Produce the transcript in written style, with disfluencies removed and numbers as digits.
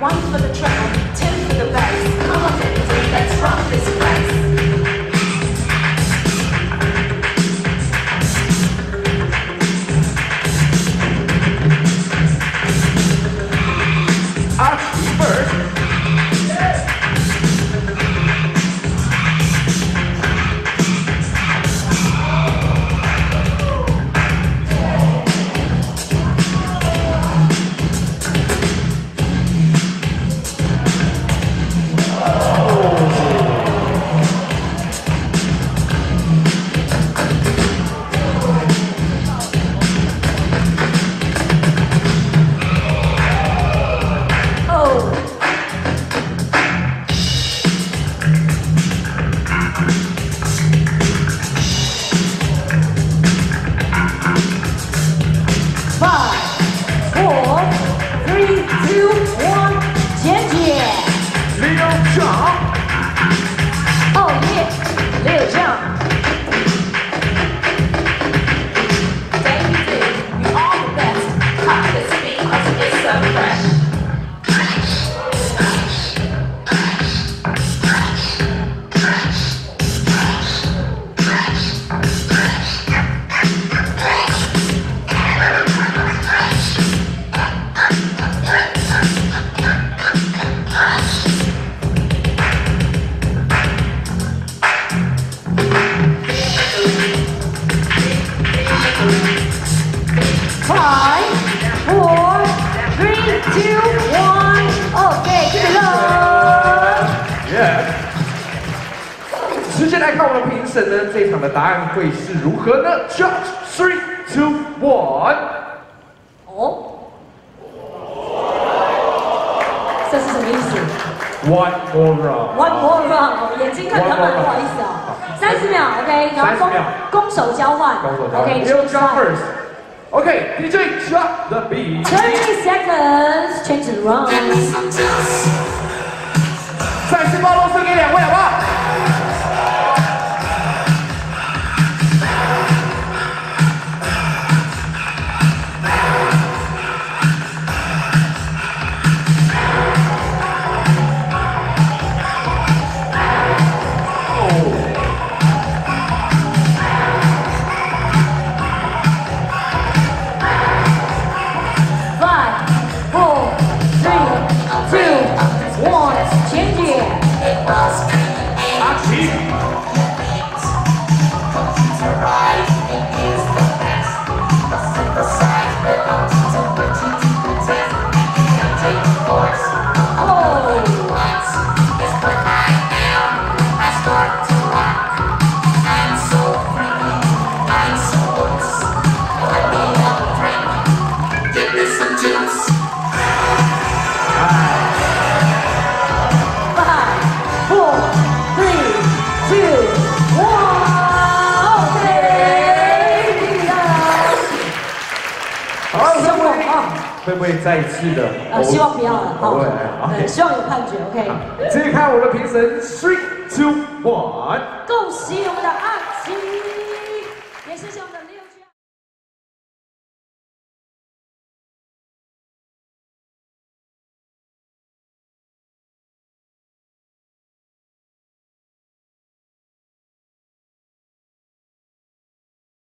1 for the treble, 2 for the bass. Come on, everybody, let's rock this place. 直接来看我们评审呢，这一场的答案会是如何呢 ？Judge 3, 2, 1。 哦，这是什么意思 ？One more round。 One more round， 眼睛看比较慢，不好意思啊。30秒 ，OK， 然后攻守交换 ，OK。 You jump first。OK, DJ drop the beat. 30 seconds, change the round. 再次暴露分给2位，好不好？ 会不会再一次的？ 希望不要了。好， 对， 希望有判决。OK。 直接看我的评审，3、2、1。 恭喜我们的